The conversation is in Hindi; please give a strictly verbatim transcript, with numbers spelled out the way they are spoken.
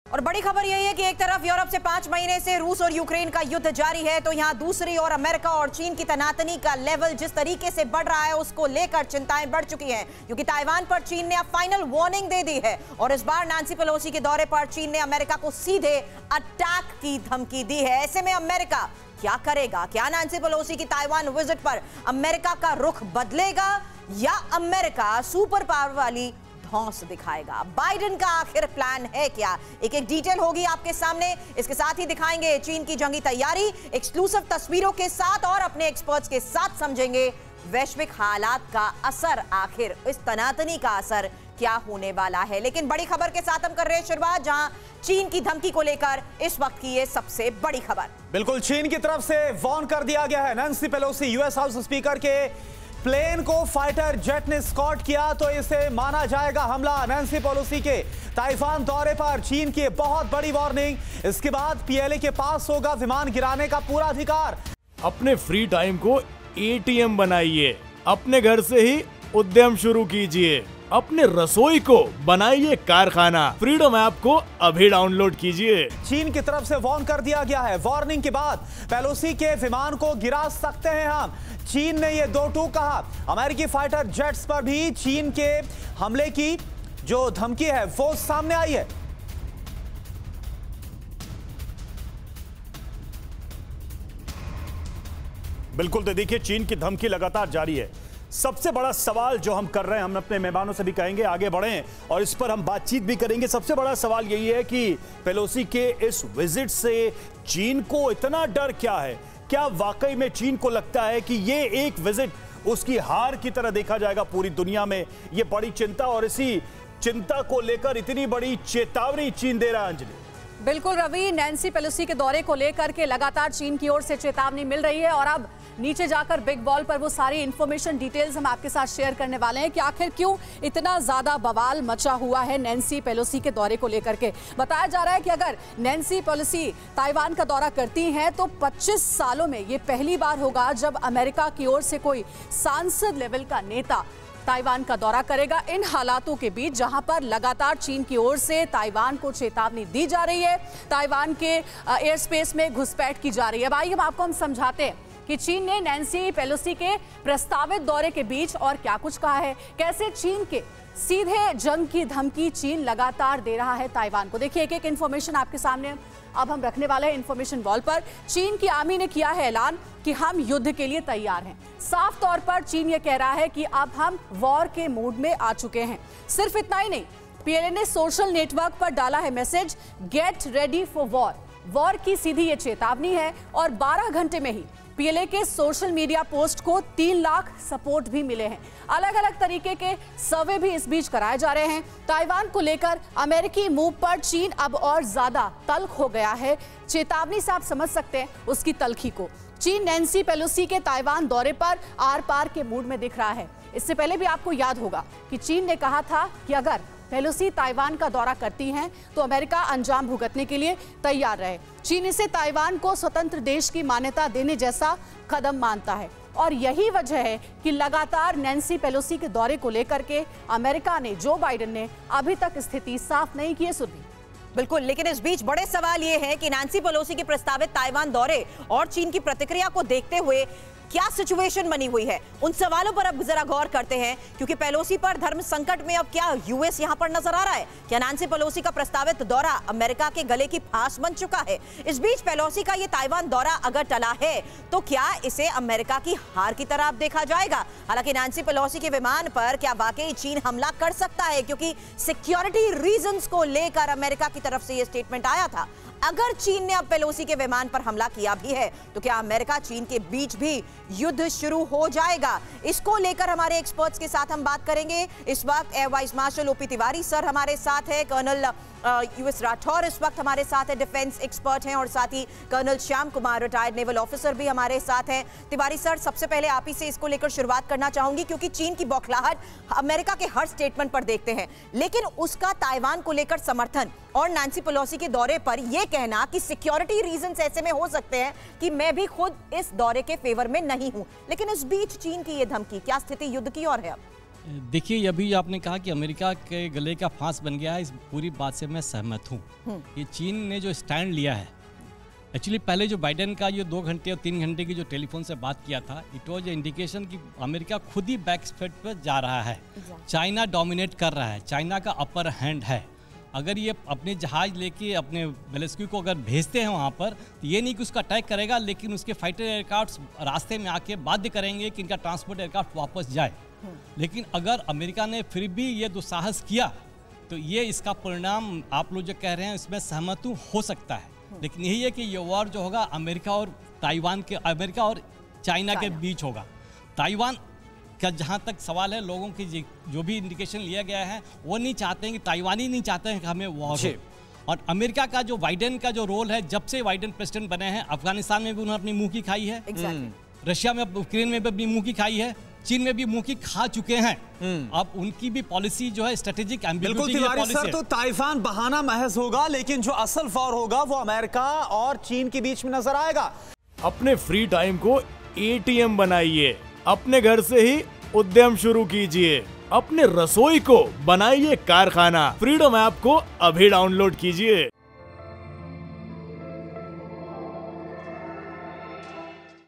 और बड़ी खबर यही है कि एक तरफ यूरोप से पांच महीने से रूस और यूक्रेन का युद्ध जारी है, तो यहां दूसरी ओर अमेरिका और चीन की तनातनी का लेवल जिस तरीके से बढ़ रहा है उसको लेकर चिंताएं बढ़ चुकी हैं, क्योंकि ताइवान पर चीन ने अब फाइनल वार्निंग दे दी है। और इस बार नांसी पेलोसी के दौरे पर चीन ने अमेरिका को सीधे अटैक की धमकी दी है। ऐसे में अमेरिका क्या करेगा? क्या नांसी पेलोसी की ताइवान विजिट पर अमेरिका का रुख बदलेगा या अमेरिका सुपर पावर वाली धौंस दिखाएगा? बाइडेन का आखिर प्लान है क्या? एक एक डिटेल होगी आपके सामने। इसके साथ ही दिखाएंगे चीन की जंगी तैयारी एक्सक्लूसिव तस्वीरों के साथ और अपने एक्सपर्ट्स के साथ समझेंगे वैश्विक हालात का असर, आखिर इस तनातनी का असर क्या होने वाला है। लेकिन बड़ी खबर के साथ हम कर रहे हैं शुरुआत, जहां चीन की धमकी को लेकर इस वक्त की ये सबसे बड़ी खबर। बिल्कुल, चीन की तरफ से वार्न कर दिया गया है। Nancy Pelosi US House speaker के प्लेन को फाइटर जेट ने स्कॉट किया तो इसे माना जाएगा हमला। नांसी पेलोसी के ताइवान दौरे पर चीन की बहुत बड़ी वार्निंग। इसके बाद पीएलए के पास होगा विमान गिराने का पूरा अधिकार। अपने फ्री टाइम को एटीएम बनाइए, अपने घर से ही उद्यम शुरू कीजिए, अपने रसोई को बनाइए कारखाना। फ्रीडम ऐप को अभी डाउनलोड कीजिए। चीन की तरफ से वार्न कर दिया गया है। वार्निंग के बाद पेलोसी के विमान को गिरा सकते हैं हम। चीन ने ये दो टूक कहा। अमेरिकी फाइटर जेट्स पर भी चीन के हमले की जो धमकी है वो सामने आई है। बिल्कुल, तो देखिए चीन की धमकी लगातार जारी है। सबसे बड़ा सवाल जो हम कर रहे हैं, हम अपने मेहमानों से भी कहेंगे आगे बढ़ें और इस पर हम बातचीत भी करेंगे। सबसे बड़ा सवाल यही है कि पेलोसी के इस विजिट से चीन को इतना डर क्या है? क्या वाकई में चीन को लगता है कि ये एक विजिट उसकी हार की तरह देखा जाएगा पूरी दुनिया में? ये बड़ी चिंता, और इसी चिंता को लेकर इतनी बड़ी चेतावनी चीन दे रहा है। अंजलि, बिल्कुल रवि, नैन्सी पेलोसी के दौरे को लेकर के लगातार चीन की ओर से चेतावनी मिल रही है और अब नीचे जाकर बिग बॉल पर वो सारी इंफॉर्मेशन डिटेल्स हम आपके साथ शेयर करने वाले हैं कि आखिर क्यों इतना ज्यादा बवाल मचा हुआ है नैन्सी पेलोसी के दौरे को लेकर के। बताया जा रहा है कि अगर नैन्सी पेलोसी ताइवान का दौरा करती हैं तो पच्चीस सालों में ये पहली बार होगा जब अमेरिका की ओर से कोई सांसद लेवल का नेता ताइवान का दौरा करेगा। इन हालातों के बीच जहां पर लगातार चीन की ओर से ताइवान को चेतावनी दी जा रही है, ताइवान के एयर स्पेस में घुसपैठ की जा रही है। अब आइए हम आपको हम समझाते हैं कि चीन ने नैन्सी पेलोसी के प्रस्तावित दौरे के बीच और क्या कुछ कहा है, कैसे चीन के सीधे जंग की धमकी चीन लगातार दे रहा है ताइवान को। देखिए एक एक इंफॉर्मेशन आपके सामने अब हम रखने वाले हैं इंफॉर्मेशन वॉल पर। चीन की आर्मी ने किया है ऐलान कि हम युद्ध के लिए तैयार हैं। साफ तौर पर चीन ये कह रहा है कि अब हम वॉर के मूड में आ चुके हैं। सिर्फ इतना ही नहीं, पीएलए ने सोशल नेटवर्क पर डाला है message, get ready for war. War की सीधी ये चेतावनी है और बारह घंटे में ही पीएलए के सोशल मीडिया पोस्ट को तीन लाख सपोर्ट भी मिले हैं। अलग अलग तरीके के सर्वे भी इस बीच कराए जा रहे हैं। ताइवान को लेकर अमेरिकी मूव पर चीन अब और ज्यादा तल्ख हो गया है। चेतावनी से आप समझ सकते हैं उसकी तल्खी को। चीन नैन्सी पेलोसी के ताइवान दौरे पर आर पार के मूड में दिख रहा है। इससे पहले भी आपको याद होगा कि चीन ने कहा था कि अगर पेलोसी ताइवान का दौरा करती हैं तो अमेरिका अंजाम भुगतने के लिए तैयार रहे। चीन इसे ताइवान को स्वतंत्र देश की मान्यता देने जैसा कदम मानता है और यही वजह है कि लगातार नैन्सी पेलोसी के दौरे को लेकर के अमेरिका ने, जो बाइडेन ने अभी तक स्थिति साफ नहीं की है। सुरभि, बिल्कुल, लेकिन इस बीच बड़े सवाल ये है कि नांसी पेलोसी के प्रस्तावित ताइवान दौरे और चीन की प्रतिक्रिया को देखते हुए क्या सिचुएशन बनी हुई है, उन सवालों पर अब जरा गौर करते हैं। क्योंकि पेलोसी पर धर्म संकट में अब क्या यूएस यहां पर नजर आ रहा है? क्या नांसी पेलोसी का प्रस्तावित दौरा अमेरिका के गले की फांस बन चुका है? इस बीच पेलोसी का ये ताइवान दौरा अगर टला है तो क्या इसे अमेरिका की हार की तरह देखा जाएगा? हालांकि नांसी पेलोसी के विमान पर क्या वाकई चीन हमला कर सकता है, क्योंकि सिक्योरिटी रीजंस को लेकर अमेरिका की तरफ से यह स्टेटमेंट आया था। अगर चीन ने अब पेलोसी के विमान पर हमला किया भी है तो क्या अमेरिका चीन के बीच भी युद्ध शुरू हो जाएगा? इसको लेकर हमारे एक्सपर्ट्स के साथ हम बात करेंगे। इस वक्त air vice marshal OP Tiwari sir हमारे साथ है, कर्नल यूएस राठौर इस वक्त हमारे साथ है, डिफेंस एक्सपर्ट हैं, और साथ ही colonel Shyam Kumar retired naval officer भी हमारे साथ हैं। तिवारी सर, सबसे पहले आप ही से इसको लेकर शुरुआत करना चाहूंगी, क्योंकि चीन की बौखलाहट अमेरिका के हर स्टेटमेंट पर देखते हैं, लेकिन उसका ताइवान को लेकर समर्थन और नांसी पेलोसी के दौरे पर यह कहना कि सिक्योरिटी रीजंस ऐसे में हो सकते हैं कि मैं भी खुद इस दौरे के फेवर में नहीं हूं। लेकिन इस बीच चीन की यह धमकी, क्या स्थिति युद्ध की ओर है? अब देखिए, अभी आपने कहा कि अमेरिका के गले का फांस बन गया है, इस पूरी बात से मैं सहमत हूँ। ये चीन ने जो स्टैंड लिया है, एक्चुअली पहले जो बाइडेन का ये दो घंटे और तीन घंटे की जो टेलीफोन से बात किया था, इट वॉज इंडिकेशन कि अमेरिका खुद ही बैक फुट पर जा रहा है। चाइना डोमिनेट कर रहा है, चाइना का अपर हैंड है। अगर ये अपने जहाज लेके अपने बैलिस्टिक को अगर भेजते हैं वहाँ पर, तो ये नहीं कि उसका अटैक करेगा, लेकिन उसके फाइटर एयरक्राफ्ट रास्ते में आके बाध्य करेंगे कि इनका ट्रांसपोर्ट एयरक्राफ्ट वापस जाए। लेकिन अगर अमेरिका ने फिर भी ये दुस्साहस किया, तो ये इसका परिणाम आप लोग जो कह रहे हैं इसमें सहमत हूँ, हो सकता है। लेकिन यही है कि ये वॉर जो होगा अमेरिका और ताइवान के, अमेरिका और चाइना के बीच होगा। ताइवान का जहाँ तक सवाल है, लोगों की जो भी इंडिकेशन लिया गया है, वो नहीं चाहते हैं कि ताइवानी नहीं चाहते हैं कि हमें वॉर हो। और अमेरिका का जो बाइडेन का जो रोल है, जब से बाइडेन प्रेसिडेंट बने हैं, अफगानिस्तान में भी उन्होंने अपनी मुंह की खाई है, रशिया में, यूक्रेन में भी अपनी मुंह की खाई है, चीन में भी मुंह की खा चुके हैं। अब उनकी भी पॉलिसी जो है स्ट्रेटेजिक एम्बिग्युइटी की पॉलिसी है। तो ताइवान बहाना महज होगा, लेकिन जो असल वॉर होगा वो अमेरिका और चीन के बीच में नजर आएगा। अपने फ्री टाइम को एटीएम बनाइए, अपने घर से ही उद्यम शुरू कीजिए, अपने रसोई को बनाइए कारखाना। फ्रीडम ऐप को अभी डाउनलोड कीजिए।